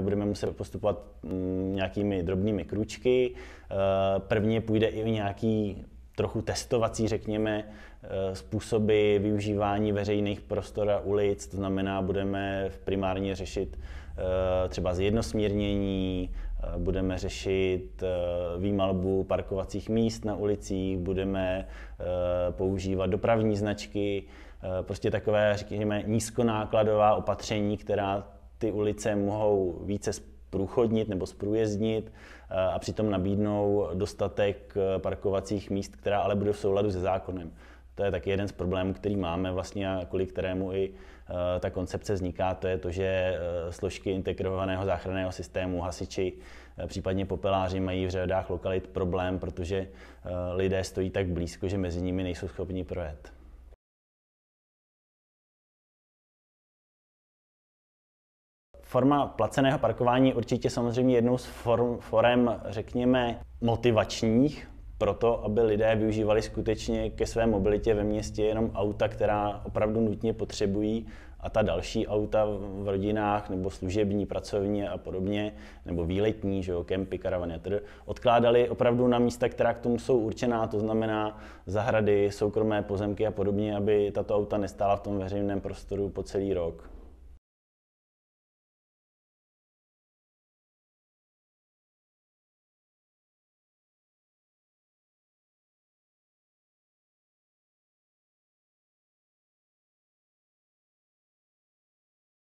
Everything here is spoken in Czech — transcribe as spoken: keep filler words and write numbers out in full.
budeme muset postupovat nějakými drobnými krůčky. Prvně půjde i o nějaký trochu testovací, řekněme, způsoby využívání veřejných prostor a ulic. To znamená, budeme primárně řešit třeba zjednosměrnění, budeme řešit výmalbu parkovacích míst na ulicích, budeme používat dopravní značky, prostě takové, řekněme, nízkonákladová opatření, která ty ulice mohou více zprůchodnit nebo zprůjezdnit a přitom nabídnou dostatek parkovacích míst, která ale budou v souladu se zákonem. To je taky jeden z problémů, který máme vlastně a kvůli kterému i ta koncepce vzniká, to je to, že složky integrovaného záchranného systému, hasiči, případně popeláři mají v řadách lokalit problém, protože lidé stojí tak blízko, že mezi nimi nejsou schopni projet. Forma placeného parkování je určitě samozřejmě jednou z form, forem, řekněme, motivačních, proto, aby lidé využívali skutečně ke své mobilitě ve městě jenom auta, která opravdu nutně potřebují, a ta další auta v rodinách nebo služební, pracovní a podobně, nebo výletní, že jo, kempy, karavany a tedy, odkládali opravdu na místa, která k tomu jsou určená, to znamená zahrady, soukromé pozemky a podobně, aby tato auta nestála v tom veřejném prostoru po celý rok.